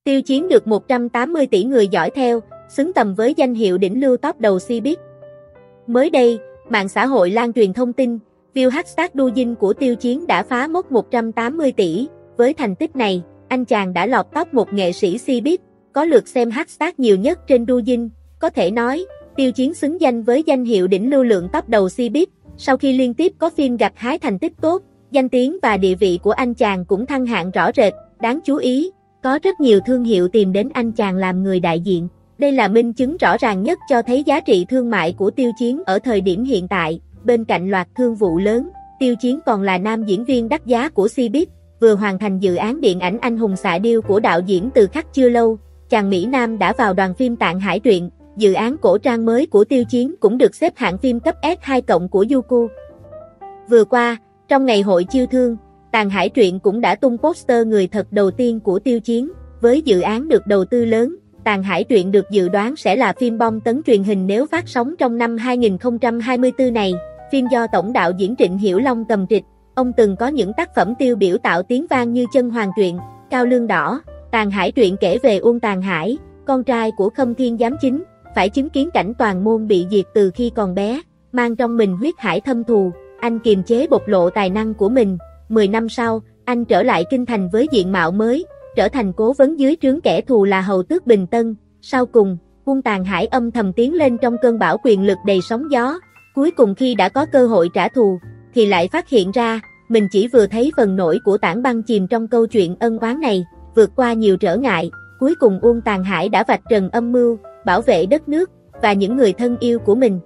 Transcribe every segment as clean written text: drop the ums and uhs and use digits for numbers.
Tiêu Chiến được 180 tỷ người dõi theo, xứng tầm với danh hiệu đỉnh lưu top đầu Cbiz. Mới đây, mạng xã hội lan truyền thông tin, view hashtag Douyin của Tiêu Chiến đã phá mốc 180 tỷ. Với thành tích này, anh chàng đã lọt top một nghệ sĩ Cbiz, có lượt xem hashtag nhiều nhất trên Douyin. Có thể nói, Tiêu Chiến xứng danh với danh hiệu đỉnh lưu lượng top đầu Cbiz. Sau khi liên tiếp có phim gặt hái thành tích tốt, danh tiếng và địa vị của anh chàng cũng thăng hạng rõ rệt. Đáng chú ý, có rất nhiều thương hiệu tìm đến anh chàng làm người đại diện. Đây là minh chứng rõ ràng nhất cho thấy giá trị thương mại của Tiêu Chiến ở thời điểm hiện tại. Bên cạnh loạt thương vụ lớn, Tiêu Chiến còn là nam diễn viên đắt giá của Cbiz, vừa hoàn thành dự án điện ảnh Anh hùng xạ điêu của đạo diễn Từ Khắc chưa lâu. Chàng Mỹ Nam đã vào đoàn phim Tạng Hải Truyện. Dự án cổ trang mới của Tiêu Chiến cũng được xếp hạng phim cấp S2+ của Youku. Vừa qua, trong ngày hội chiêu thương, Tạng Hải Truyện cũng đã tung poster người thật đầu tiên của Tiêu Chiến. Với dự án được đầu tư lớn, Tạng Hải Truyện được dự đoán sẽ là phim bom tấn truyền hình nếu phát sóng trong năm 2024 này. Phim do tổng đạo diễn Trịnh Hiểu Long cầm trịch. Ông từng có những tác phẩm tiêu biểu tạo tiếng vang như Chân Hoàng Truyện, Cao Lương Đỏ. Tạng Hải Truyện kể về Uông Tàn Hải, con trai của Khâm Thiên Giám Chính, phải chứng kiến cảnh toàn môn bị diệt từ khi còn bé. Mang trong mình huyết hải thâm thù, anh kiềm chế bộc lộ tài năng của mình. 10 năm sau, anh trở lại kinh thành với diện mạo mới, trở thành cố vấn dưới trướng kẻ thù là hầu tước Bình Tân. Sau cùng, Uông Tàn Hải âm thầm tiến lên trong cơn bão quyền lực đầy sóng gió. Cuối cùng khi đã có cơ hội trả thù, thì lại phát hiện ra, mình chỉ vừa thấy phần nổi của tảng băng chìm trong câu chuyện ân oán này. Vượt qua nhiều trở ngại, cuối cùng Uông Tàn Hải đã vạch trần âm mưu, bảo vệ đất nước và những người thân yêu của mình.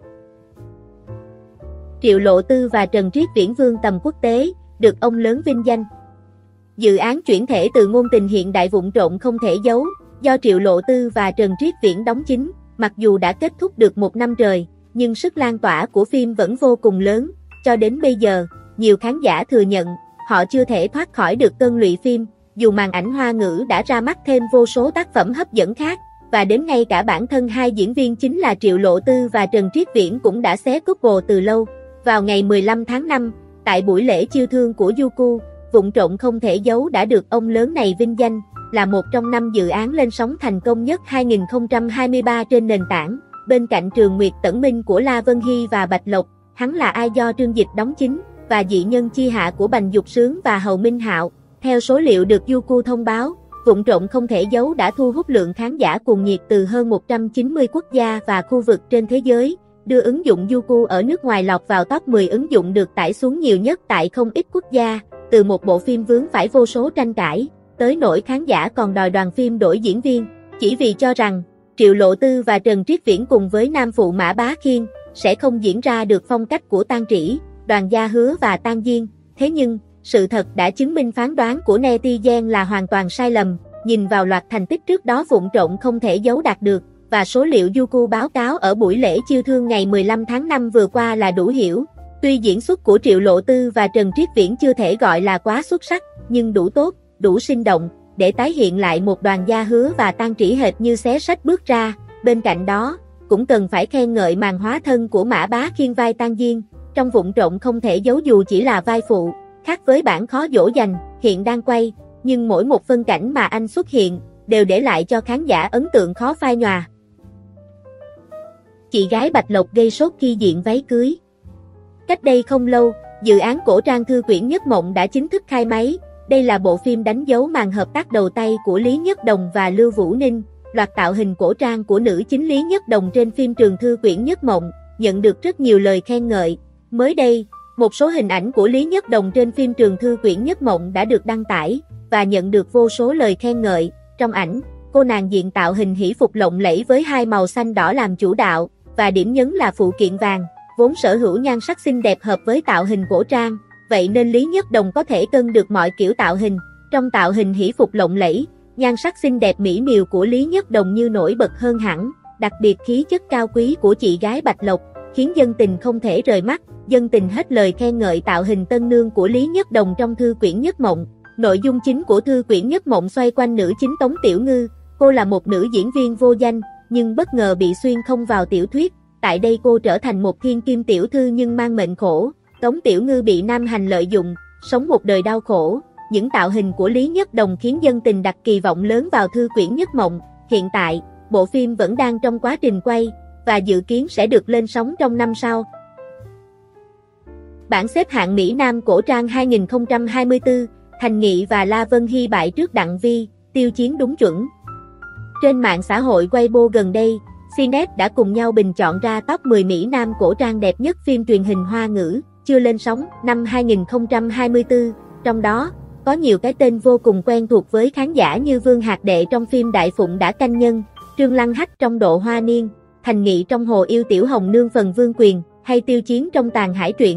Triệu Lộ Tư và Trần Triết Viễn vươn tầm quốc tế, được ông lớn vinh danh. Dự án chuyển thể từ ngôn tình hiện đại vụng trộn không thể giấu, do Triệu Lộ Tư và Trần Triết Viễn đóng chính, mặc dù đã kết thúc được 1 năm trời, nhưng sức lan tỏa của phim vẫn vô cùng lớn. Cho đến bây giờ, nhiều khán giả thừa nhận, họ chưa thể thoát khỏi được cơn lụy phim, dù màn ảnh Hoa ngữ đã ra mắt thêm vô số tác phẩm hấp dẫn khác, và đến ngay cả bản thân hai diễn viên chính là Triệu Lộ Tư và Trần Triết Viễn cũng đã xé couple từ lâu. Vào ngày 15 tháng 5, tại buổi lễ chiêu thương của Youku, Vụng Trộn không thể giấu đã được ông lớn này vinh danh là một trong 5 dự án lên sóng thành công nhất 2023 trên nền tảng. Bên cạnh Trường Nguyệt Tẩn Minh của La Vân Hy và Bạch Lộc, hắn là ai do Trương Dịch đóng chính, và dị nhân chi hạ của Bành Dục Sướng và Hầu Minh Hạo. Theo số liệu được Youku thông báo, Vụng Trộn không thể giấu đã thu hút lượng khán giả cuồng nhiệt từ hơn 190 quốc gia và khu vực trên thế giới, đưa ứng dụng Youku ở nước ngoài lọt vào top 10 ứng dụng được tải xuống nhiều nhất tại không ít quốc gia. Từ một bộ phim vướng phải vô số tranh cãi, tới nỗi khán giả còn đòi đoàn phim đổi diễn viên, chỉ vì cho rằng Triệu Lộ Tư và Trần Triết Viễn cùng với nam phụ Mã Bá Khiên sẽ không diễn ra được phong cách của Tang Trĩ, Đoàn Gia Hứa và Tang Diên. Thế nhưng, sự thật đã chứng minh phán đoán của netizen là hoàn toàn sai lầm. Nhìn vào loạt thành tích trước đó Vụng Trộn không thể giấu đạt được, và số liệu Youku báo cáo ở buổi lễ chiêu thương ngày 15 tháng 5 vừa qua là đủ hiểu. Tuy diễn xuất của Triệu Lộ Tư và Trần Triết Viễn chưa thể gọi là quá xuất sắc, nhưng đủ tốt, đủ sinh động, để tái hiện lại một Đoàn Gia Hứa và Tang Trĩ hệt như xé sách bước ra. Bên cạnh đó, cũng cần phải khen ngợi màn hóa thân của Mã Bá Khiên vai Tang Diên. Trong Vụng Trộn không thể giấu dù chỉ là vai phụ, khác với bản khó dỗ dành, hiện đang quay, nhưng mỗi một phân cảnh mà anh xuất hiện, đều để lại cho khán giả ấn tượng khó phai nhòa. Chị gái Bạch Lộc gây sốt khi diện váy cưới. Cách đây không lâu, dự án cổ trang Thư Quyển Nhất Mộng đã chính thức khai máy. Đây là bộ phim đánh dấu màn hợp tác đầu tay của Lý Nhất Đồng và Lưu Vũ Ninh. Loạt tạo hình cổ trang của nữ chính Lý Nhất Đồng trên phim trường Thư Quyển Nhất Mộng nhận được rất nhiều lời khen ngợi. Mới đây, một số hình ảnh của Lý Nhất Đồng trên phim trường Thư Quyển Nhất Mộng đã được đăng tải và nhận được vô số lời khen ngợi. Trong ảnh, cô nàng diện tạo hình hỷ phục lộng lẫy với hai màu xanh đỏ làm chủ đạo, và điểm nhấn là phụ kiện vàng, vốn sở hữu nhan sắc xinh đẹp hợp với tạo hình cổ trang, vậy nên Lý Nhất Đồng có thể cân được mọi kiểu tạo hình. Trong tạo hình hỷ phục lộng lẫy, nhan sắc xinh đẹp mỹ miều của Lý Nhất Đồng như nổi bật hơn hẳn, đặc biệt khí chất cao quý của chị gái Bạch Lộc, khiến dân tình không thể rời mắt. Dân tình hết lời khen ngợi tạo hình tân nương của Lý Nhất Đồng trong Thư Quyển Nhất Mộng. Nội dung chính của Thư Quyển Nhất Mộng xoay quanh nữ chính Tống Tiểu Ngư. Cô là một nữ diễn viên vô danh, nhưng bất ngờ bị xuyên không vào tiểu thuyết. Tại đây cô trở thành một thiên kim tiểu thư nhưng mang mệnh khổ. Tống Tiểu Ngư bị nam hành lợi dụng, sống một đời đau khổ. những tạo hình của Lý Nhất Đồng khiến dân tình đặt kỳ vọng lớn vào Thư Quyển Nhất Mộng. Hiện tại, bộ phim vẫn đang trong quá trình quay, và dự kiến sẽ được lên sóng trong năm sau. Bảng xếp hạng Mỹ Nam cổ trang 2024, Thành Nghị và La Vân Hy bại trước Đặng Vi, Tiêu Chiến đúng chuẩn. Trên mạng xã hội Weibo gần đây, Cnet đã cùng nhau bình chọn ra top 10 Mỹ Nam cổ trang đẹp nhất phim truyền hình Hoa ngữ, chưa lên sóng năm 2024, trong đó, có nhiều cái tên vô cùng quen thuộc với khán giả như Vương Hạc Đệ trong phim Đại Phụng Đã Canh Nhân, Trương Lăng Hách trong Độ Hoa Niên, Thành Nghị trong Hồ Yêu Tiểu Hồng Nương phần Vương Quyền, hay Tiêu Chiến trong Tàn Hải Truyện.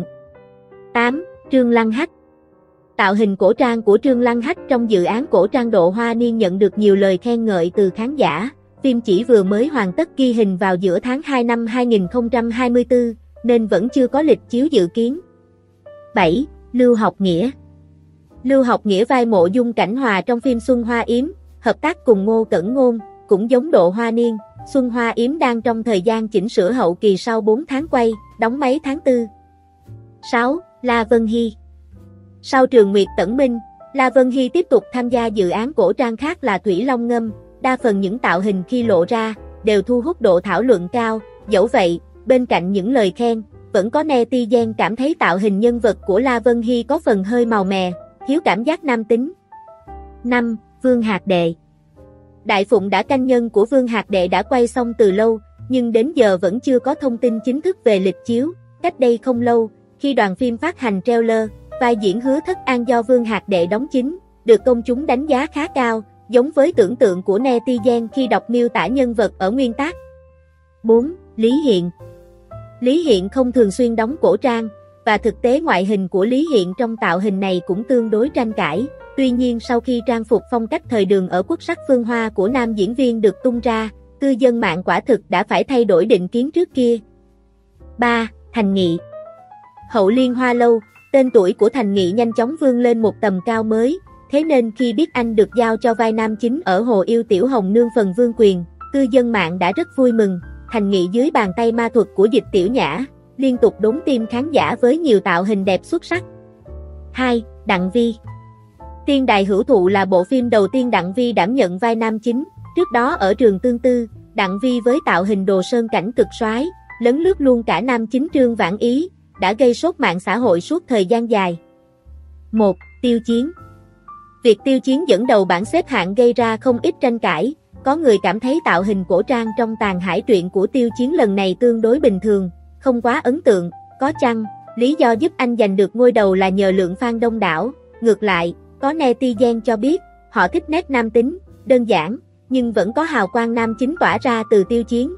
8. Trương Lăng Hách. Tạo hình cổ trang của Trương Lăng Hách trong dự án cổ trang Độ Hoa Niên nhận được nhiều lời khen ngợi từ khán giả. Phim chỉ vừa mới hoàn tất ghi hình vào giữa tháng 2 năm 2024, nên vẫn chưa có lịch chiếu dự kiến. 7. Lưu Học Nghĩa. Lưu Học Nghĩa vai Mộ Dung Cảnh Hòa trong phim Xuân Hoa Yếm, hợp tác cùng Ngô Cẩn Ngôn, cũng giống Độ Hoa Niên. Xuân Hoa Yếm đang trong thời gian chỉnh sửa hậu kỳ sau 4 tháng quay, đóng máy tháng 4. 6. La Vân Hy. Sau Trường Nguyệt Tẩn Minh, La Vân Hy tiếp tục tham gia dự án cổ trang khác là Thủy Long Ngâm. Đa phần những tạo hình khi lộ ra, đều thu hút độ thảo luận cao. Dẫu vậy, bên cạnh những lời khen, vẫn có netizen cảm thấy tạo hình nhân vật của La Vân Hy có phần hơi màu mè, thiếu cảm giác nam tính. 5. Vương Hạc Đệ. Đại Phụng Đã Canh Nhân của Vương Hạc Đệ đã quay xong từ lâu, nhưng đến giờ vẫn chưa có thông tin chính thức về lịch chiếu. Cách đây không lâu, khi đoàn phim phát hành trailer, vai diễn Hứa Thất An do Vương Hạc Đệ đóng chính, được công chúng đánh giá khá cao, giống với tưởng tượng của netizen khi đọc miêu tả nhân vật ở nguyên tác. 4. Lý Hiện. Lý Hiện không thường xuyên đóng cổ trang, và thực tế ngoại hình của Lý Hiện trong tạo hình này cũng tương đối tranh cãi. Tuy nhiên sau khi trang phục phong cách thời đường ở Quốc sắc Phương Hoa của nam diễn viên được tung ra, cư dân mạng quả thực đã phải thay đổi định kiến trước kia. 3. Thành Nghị. Hậu Liên Hoa Lâu, tên tuổi của Thành Nghị nhanh chóng vươn lên một tầm cao mới, thế nên khi biết anh được giao cho vai nam chính ở Hồ Yêu Tiểu Hồng Nương phần Vương Quyền, cư dân mạng đã rất vui mừng. Thành Nghị dưới bàn tay ma thuật của Dịch Tiểu Nhã, liên tục đốn tim khán giả với nhiều tạo hình đẹp xuất sắc. 2. Đặng Vi. Tiên Đài Hữu Thụ là bộ phim đầu tiên Đặng Vi đảm nhận vai nam chính. Trước đó ở Trường Tương Tư, Đặng Vi với tạo hình đồ sơn cảnh cực soái, lấn lướt luôn cả nam chính Trương Vãn Ý, đã gây sốt mạng xã hội suốt thời gian dài. 1. Tiêu Chiến. Việc Tiêu Chiến dẫn đầu bảng xếp hạng gây ra không ít tranh cãi. Có người cảm thấy tạo hình cổ trang trong Tàn Hải Truyện của Tiêu Chiến lần này tương đối bình thường, không quá ấn tượng. Có chăng, lý do giúp anh giành được ngôi đầu là nhờ lượng fan đông đảo. Ngược lại, có netizen cho biết, họ thích nét nam tính, đơn giản, nhưng vẫn có hào quang nam chính tỏa ra từ Tiêu Chiến.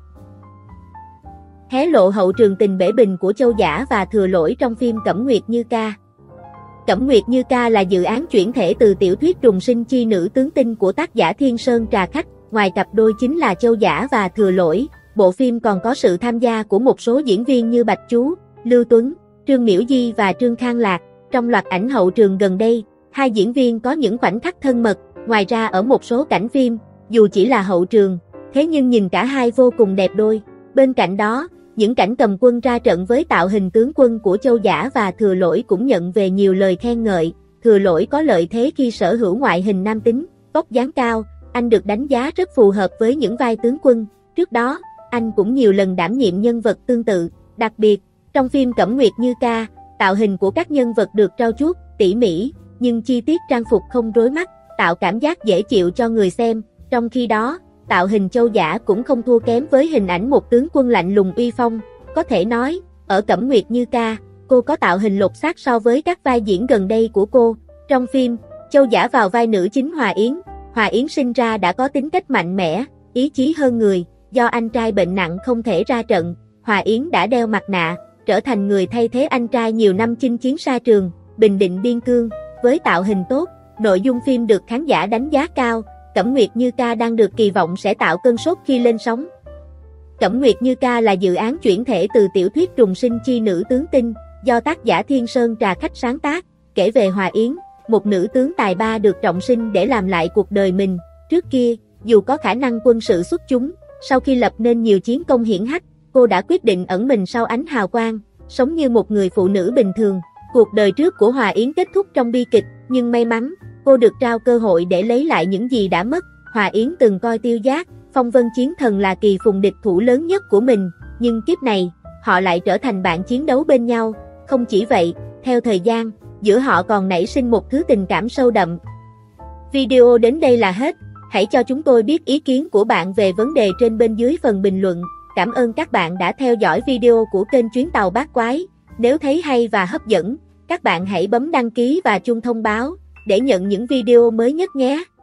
Hé lộ hậu trường tình bể bình của Châu Dã và Thừa Lỗi trong phim Cẩm Nguyệt Như Ca. Cẩm Nguyệt Như Ca là dự án chuyển thể từ tiểu thuyết Trùng Sinh Chi Nữ Tướng Tinh của tác giả Thiên Sơn Trà Khách. Ngoài cặp đôi chính là Châu Dã và Thừa Lỗi, bộ phim còn có sự tham gia của một số diễn viên như Bạch Chú, Lưu Tuấn, Trương Miểu Di và Trương Khang Lạc. Trong loạt ảnh hậu trường gần đây, hai diễn viên có những khoảnh khắc thân mật. Ngoài ra ở một số cảnh phim, dù chỉ là hậu trường, thế nhưng nhìn cả hai vô cùng đẹp đôi. Bên cạnh đó, những cảnh cầm quân ra trận với tạo hình tướng quân của Châu Dã và Thừa Lỗi cũng nhận về nhiều lời khen ngợi. Thừa Lỗi có lợi thế khi sở hữu ngoại hình nam tính, vóc dáng cao, anh được đánh giá rất phù hợp với những vai tướng quân. Trước đó, anh cũng nhiều lần đảm nhiệm nhân vật tương tự. Đặc biệt, trong phim Cẩm Nguyệt Như Ca, tạo hình của các nhân vật được trau chuốt, tỉ mỉ, nhưng chi tiết trang phục không rối mắt, tạo cảm giác dễ chịu cho người xem. Trong khi đó, tạo hình Châu Dã cũng không thua kém với hình ảnh một tướng quân lạnh lùng uy phong. Có thể nói, ở Cẩm Nguyệt Như Ca, cô có tạo hình lột xác so với các vai diễn gần đây của cô. Trong phim, Châu Dã vào vai nữ chính Hòa Yến sinh ra đã có tính cách mạnh mẽ, ý chí hơn người. Do anh trai bệnh nặng không thể ra trận, Hòa Yến đã đeo mặt nạ, trở thành người thay thế anh trai nhiều năm chinh chiến xa trường, bình định biên cương. Với tạo hình tốt, nội dung phim được khán giả đánh giá cao. Cẩm Nguyệt Như Ca đang được kỳ vọng sẽ tạo cơn sốt khi lên sóng. Cẩm Nguyệt Như Ca là dự án chuyển thể từ tiểu thuyết Trùng Sinh Chi Nữ Tướng Tinh, do tác giả Thiên Sơn Trà Khách sáng tác, kể về Hòa Yến, một nữ tướng tài ba được trọng sinh để làm lại cuộc đời mình. Trước kia, dù có khả năng quân sự xuất chúng, sau khi lập nên nhiều chiến công hiển hách, cô đã quyết định ẩn mình sau ánh hào quang, sống như một người phụ nữ bình thường. Cuộc đời trước của Hòa Yến kết thúc trong bi kịch, Nhưng may mắn, cô được trao cơ hội để lấy lại những gì đã mất. Hòa Yến từng coi Tiêu Giác, Phong Vân Chiến Thần là kỳ phùng địch thủ lớn nhất của mình, nhưng kiếp này, họ lại trở thành bạn chiến đấu bên nhau. Không chỉ vậy, theo thời gian, giữa họ còn nảy sinh một thứ tình cảm sâu đậm. Video đến đây là hết. Hãy cho chúng tôi biết ý kiến của bạn về vấn đề trên bên dưới phần bình luận. Cảm ơn các bạn đã theo dõi video của kênh Chuyến Tàu Bát Quái. Nếu thấy hay và hấp dẫn, các bạn hãy bấm đăng ký và chuông thông báo để nhận những video mới nhất nhé.